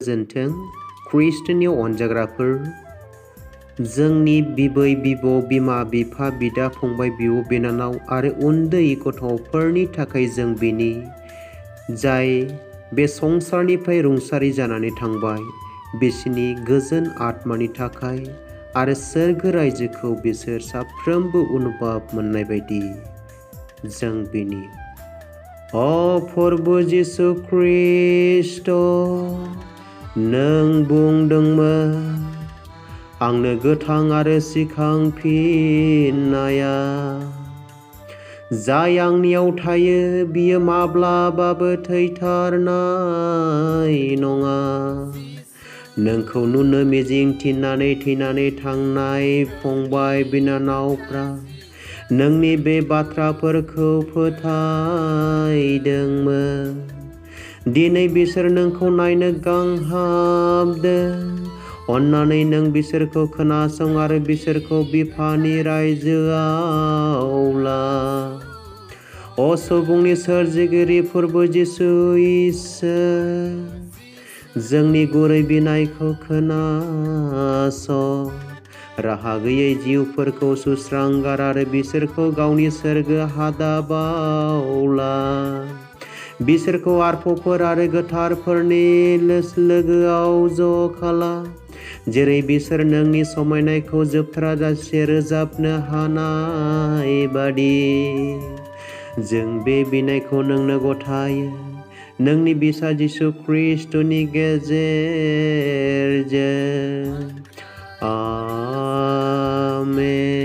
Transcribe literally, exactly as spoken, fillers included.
गोजोन्थों ख्रीष्टनि अनजाग्राफोर, जोंनि बिबै बिबौ बिमा बिफा बिदा फंबाय बिब' बिनानाव आरो उन्दै गथ'फोरनि थाखाय जों बिनि जाय बे संसारनिफ्राय रुंसारि जानानै थांबाय बिसोरनि गोजोन आत्मानि थाखाय आरो सोरगो रायजोखौ बिसोर साफ्रोमबो अनुभब मोननाय बायदि जों बिनि अ प्रभु जिसु ख्रीष्ट, नों बुंदोंमोन आंनो गोथां आरो सिखांफिननाया जाय आंनियाव थायो बियो माब्लाबाबो थैथारनाय नङा। नोंखौ नुनो मिजिं थिनानै थैनानै थांनाय फंबाय बिनानावफ्रा नोंनि बे बाथ्राफोरखौ फोथायदोंमोन। दिनै बिसोर नोंखौ नायनो गांहाबदों। अन्नानै नों बिसोरखौ खोनासं आरो बिसोरखौ बिफानि रायजोआव ला। अ सुबुंनि सोरजिगिरि प्रभु जिसु इसोर, जोंनि गुरै बिनायखौ खोनासं। राहा गैयै जिउफोरखौ सुस्रांगार आरो बिसोरखौ गावनि सोरगो हादाबाव ला। बिसोरखौ आरफफोर आरो गोथारफोरनि लोगोआव ज' खालाम, जेरै बिसोर नोंनि समायनायखौ जोबथाराजासे रोजाबनो हानाय बादि। जों बे बिनायखौ नोंनो गथायो नोंनि बिसा जिसु ख्रीष्टनि गेजेरजों। आमेन।